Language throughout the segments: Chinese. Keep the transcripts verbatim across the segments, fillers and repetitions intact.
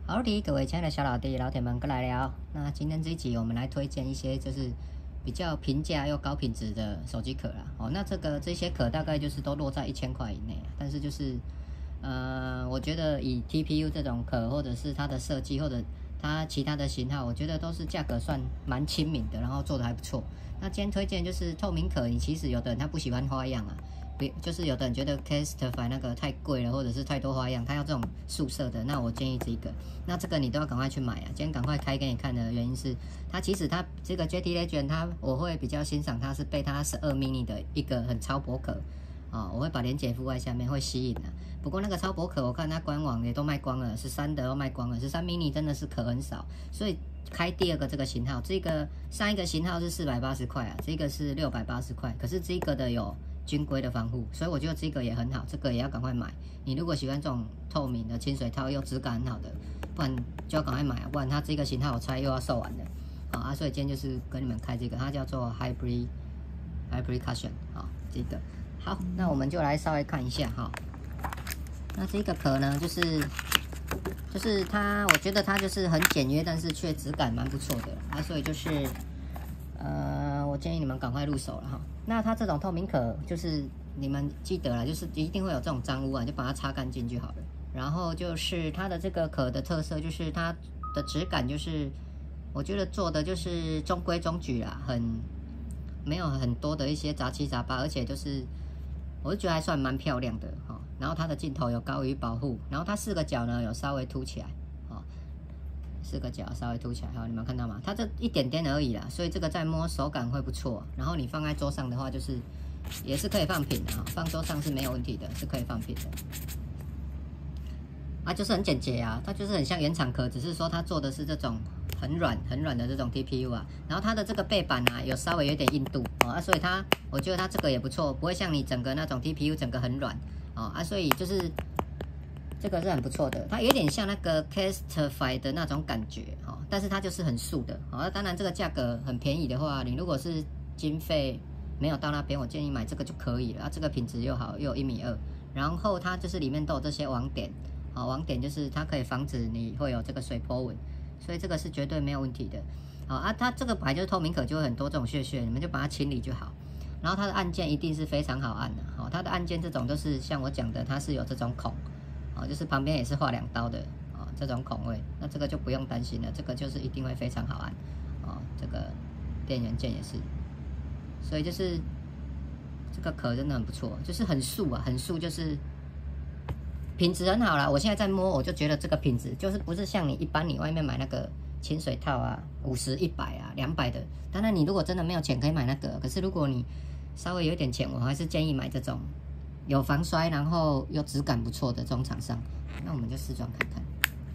好的，各位亲爱的小老弟、老铁们，过来聊。那今天这一集，我们来推荐一些就是比较平价又高品质的手机壳啦。哦，那这个这些壳大概就是都落在一千块以内，但是就是呃，我觉得以 T P U 这种壳，或者是它的设计，或者它其他的型号，我觉得都是价格算蛮亲民的，然后做的还不错。那今天推荐就是透明壳，你其实有的人他不喜欢花样啊。就是有的人觉得 Casetify 那个太贵了，或者是太多花样，他要这种素色的，那我建议这个。那这个你都要赶快去买啊！今天赶快开给你看的原因是，它其实它这个 J T Legend 它我会比较欣赏它是被它十二 mini 的一个很超薄壳啊、哦，我会把链接附在下面，会吸引的、啊。不过那个超薄壳我看它官网也都卖光了，十三的都卖光了，十三 mini 真的是壳很少，所以开第二个这个型号，这个上一个型号是四百八十块啊，这个是六百八十块，可是这个的有军规的防护，所以我觉得这个也很好，这个也要赶快买。你如果喜欢这种透明的清水套又质感很好的，不然就要赶快买啊，不然它这个型号我猜又要售完了。好啊，所以今天就是跟你们开这个，它叫做 Hybrid Hybrid Cushion 啊，这个好，那我们就来稍微看一下哈。那这个壳呢，就是就是它，我觉得它就是很简约，但是却质感蛮不错的啊，所以就是呃，我建议你们赶快入手了哈。那它这种透明壳，就是你们记得了，就是一定会有这种脏污啊，就把它擦干净就好了。然后就是它的这个壳的特色，就是它的质感，就是我觉得做的就是中规中矩啦，很没有很多的一些杂七杂八，而且就是我就觉得还算蛮漂亮的哈。然后它的镜头有高于保护，然后它四个角呢有稍微凸起来，哈，四个角稍微凸起来，哈，你们看到吗？它这一点点而已啦，所以这个在摸手感会不错。然后你放在桌上的话，就是也是可以放平的哈，放桌上是没有问题的，是可以放平的。啊，就是很简洁啊，它就是很像原厂壳，只是说它做的是这种很软很软的这种 T P U 啊。然后它的这个背板啊，有稍微有点硬度哦啊，所以它我觉得它这个也不错，不会像你整个那种 T P U 整个很软哦啊，所以就是这个是很不错的，它有点像那个 Casetify 的那种感觉哈、哦，但是它就是很素的哦。当然这个价格很便宜的话，你如果是经费没有到那边，我建议买这个就可以了啊。这个品质又好，又有一米二，然后它就是里面都有这些网点。好，网点就是它可以防止你会有这个水波纹，所以这个是绝对没有问题的。好啊，它这个本来就是透明壳，就会很多这种屑屑，你们就把它清理就好。然后它的按键一定是非常好按的，好，它的按键这种都是像我讲的，它是有这种孔，哦，就是旁边也是画两刀的，哦，这种孔位，那这个就不用担心了，这个就是一定会非常好按，哦，这个电源键也是，所以就是这个壳真的很不错，就是很素啊，很素就是。品质很好啦，我现在在摸，我就觉得这个品质就是不是像你一般你外面买那个清水套啊，五十、一百啊、两百的。当然你如果真的没有钱可以买那个，可是如果你稍微有点钱，我还是建议买这种有防摔，然后又质感不错的这种厂商。那我们就试装看看。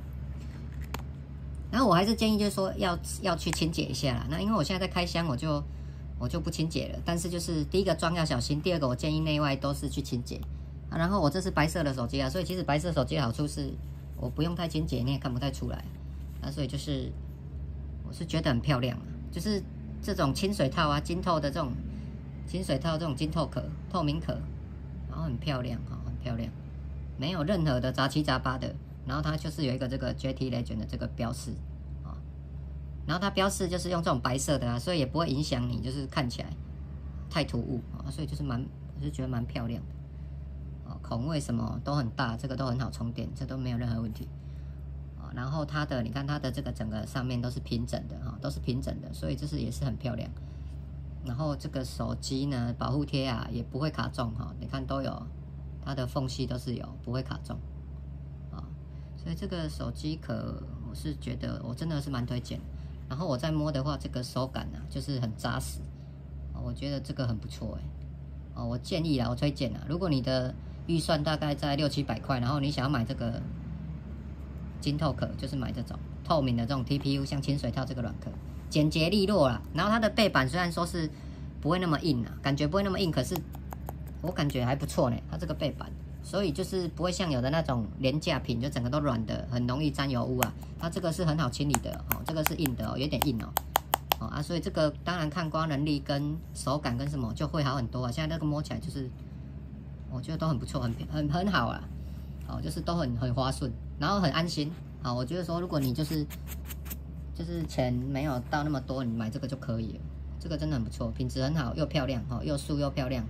然后我还是建议就是说要要去清洁一下啦。那因为我现在在开箱，我就我就不清洁了。但是就是第一个装要小心，第二个我建议内外都是去清洁。啊、然后我这是白色的手机啊，所以其实白色手机的好处是我不用太清洁，你也看不太出来啊，所以就是我是觉得很漂亮、啊，就是这种清水套啊，晶透的这种清水套，这种晶透壳、透明壳，然后很漂亮哈、哦，很漂亮，没有任何的杂七杂八的，然后它就是有一个这个 J T Legend 的这个标识啊、哦，然后它标示就是用这种白色的啊，所以也不会影响你，就是看起来太突兀啊、哦，所以就是蛮，我是觉得蛮漂亮的。孔位什么都很大，这个都很好充电，这都没有任何问题。然后它的，你看它的这个整个上面都是平整的哈，都是平整的，所以这是也是很漂亮。然后这个手机呢，保护贴啊也不会卡中哈，你看都有，它的缝隙都是有，不会卡中啊。所以这个手机壳我是觉得我真的是蛮推荐。然后我在摸的话，这个手感啊就是很扎实，我觉得这个很不错哎。哦，我建议啦，我推荐啦，如果你的预算大概在六七百块，然后你想要买这个晶透壳，就是买这种透明的这种 T P U， 像清水套这个软壳，简洁利落啦。然后它的背板虽然说是不会那么硬啊，感觉不会那么硬，可是我感觉还不错呢。它这个背板，所以就是不会像有的那种廉价品，就整个都软的，很容易沾油污啊。它这个是很好清理的哦，这个是硬的哦，有点硬哦。哦啊，所以这个当然看光能力跟手感跟什么就会好很多啊。现在这个摸起来就是。我觉得都很不错，很很很好啊，哦，就是都很很滑顺，然后很安心， 好，我觉得说如果你就是就是钱没有到那么多，你买这个就可以了。这个真的很不错，品质很好，又漂亮哦，又素又漂亮。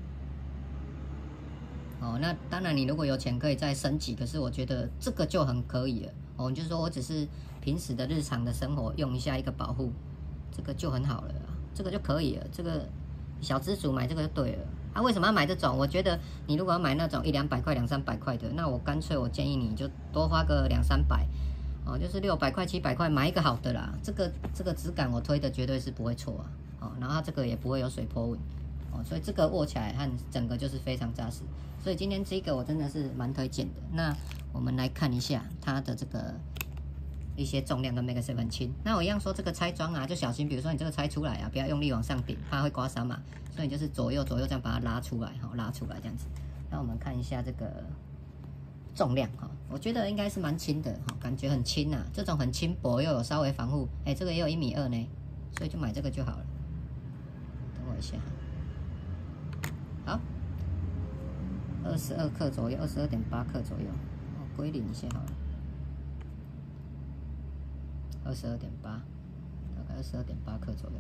哦，那当然你如果有钱可以再升级，可是我觉得这个就很可以了。哦，就是说我只是平时的日常的生活用一下一个保护，这个就很好了啊，这个就可以了。这个小资主买这个就对了。啊，为什么要买这种？我觉得你如果要买那种一两百块、两三百块的，那我干脆我建议你就多花个两三百，哦，就是六百块、七百块买一个好的啦。这个这个质感我推的绝对是不会错啊，哦，然后它这个也不会有水波纹，哦，所以这个握起来和整个就是非常扎实。所以今天这个我真的是蛮推荐的。那我们来看一下它的这个一些重量跟 MagSafe 很轻。那我一样说这个拆装啊，就小心，比如说你这个拆出来啊，不要用力往上顶，怕会刮伤嘛。所以你就是左右左右这样把它拉出来，哈，拉出来这样子。那我们看一下这个重量哈，我觉得应该是蛮轻的哈，感觉很轻呐、啊。这种很轻薄又有稍微防护，哎、欸，这个也有一米二呢，所以就买这个就好了。等我一下，好，二十二克左右，二十二点八克左右，哦，归零一下好了。二十二点八，大概二十二点八克左右。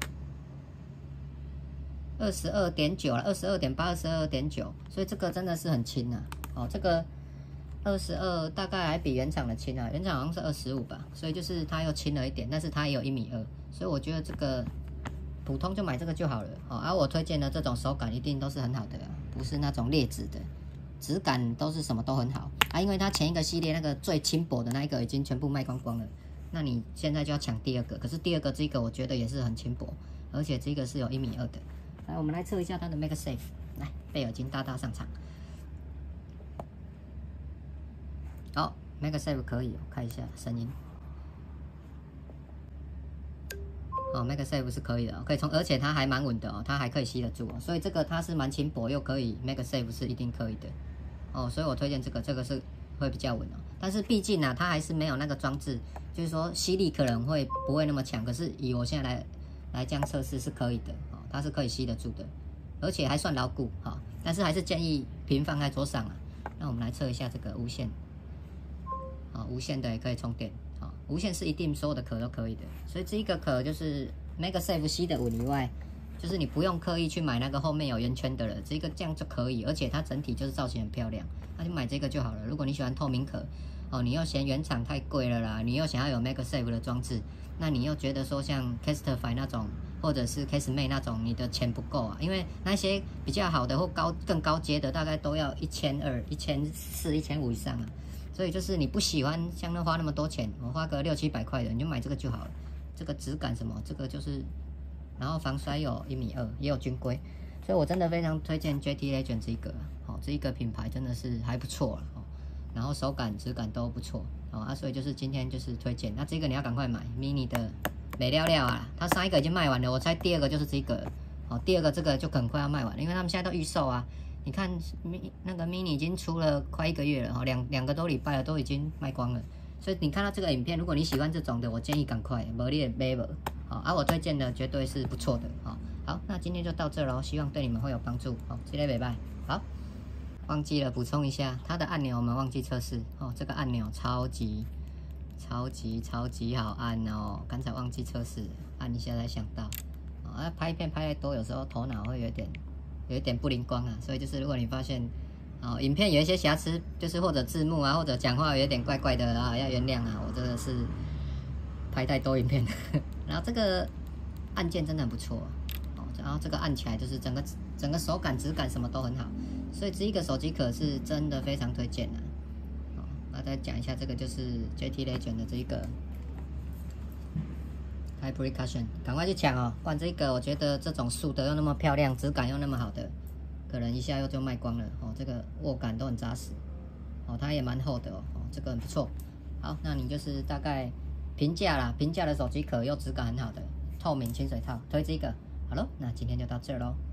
二十二点九了，二十二点八，二十二点九，所以这个真的是很轻啊。哦，这个二十二大概还比原厂的轻啊，原厂好像是二十五吧，所以就是它又轻了一点，但是它也有一米二，所以我觉得这个普通就买这个就好了。哦，而、啊、我推荐的这种手感一定都是很好的、啊，不是那种劣质的，质感都是什么都很好啊。因为它前一个系列那个最轻薄的那一个已经全部卖光光了，那你现在就要抢第二个，可是第二个这个我觉得也是很轻薄，而且这个是有一米二的。来，我们来测一下它的 MagSafe。来，贝尔金大大上场。好 ，MagSafe 可以，我看一下声音。哦 ，MagSafe 是可以的，可以冲，而且它还蛮稳的哦，它还可以吸得住哦，所以这个它是蛮轻薄又可以 MagSafe 是一定可以的。哦，所以我推荐这个，这个是会比较稳哦。但是毕竟啊，它还是没有那个装置，就是说吸力可能会不会那么强，可是以我现在来来这样测试是可以的。它是可以吸得住的，而且还算牢固哈、哦。但是还是建议平放在桌上啊。那我们来测一下这个无线，啊、哦，无线的也可以充电啊、哦。无线是一定所有的壳都可以的，所以这一个壳就是 MagSafe 吸得稳以外，就是你不用刻意去买那个后面有圆圈的了，这个这样就可以，而且它整体就是造型很漂亮，那就买这个就好了。如果你喜欢透明壳，哦，你又嫌原厂太贵了啦，你又想要有 MagSafe 的装置，那你又觉得说像 Casterfy 那种。或者是 Casemate 那种，你的钱不够啊，因为那些比较好的或高更高阶的，大概都要一千二、一千四、一千五以上啊。所以就是你不喜欢像那花那么多钱，我花个六七百块的，你就买这个就好了。这个质感什么，这个就是，然后防摔有一米二，也有军规，所以我真的非常推荐 J T Legend 这一个，哦，这一个品牌真的是还不错了哦。然后手感、质感都不错哦啊，所以就是今天就是推荐，那这个你要赶快买 mini 的。没料料啊，它上一个已经卖完了，我猜第二个就是这个，哦，第二个这个就很快要卖完了，因为他们现在都预售啊。你看，那个 mini 已经出了快一个月了，哈，两两个多礼拜了，都已经卖光了。所以你看到这个影片，如果你喜欢这种的，我建议赶快，没你买不，好，啊，我推荐的绝对是不错的，好，好，那今天就到这喽，希望对你们会有帮助，好，这类拜拜，好，忘记了补充一下，它的按钮我们忘记测试，哦，这个按钮超级。超级超级好按哦！刚才忘记测试，按一下才想到。啊，拍片拍太多，有时候头脑会有点有一点不灵光啊。所以就是如果你发现哦，影片有一些瑕疵，就是或者字幕啊，或者讲话有点怪怪的啊，要原谅啊。我真的是拍太多影片。然后这个按键真的很不错哦，然后这个按起来就是整个整个手感、质感什么都很好，所以这一个手机壳是真的非常推荐的。那再讲一下，这个就是 J T Legend 的这一个 High Precaution， 赶快去抢哦！不然这个我觉得这种素的又那么漂亮，质感又那么好的，可能一下又就卖光了哦。这个握感都很扎实哦，它也蛮厚的哦，哦这个很不错。好，那你就是大概平价啦，平价的手机壳又质感很好的透明清水套，推这个。好咯，那今天就到这喽。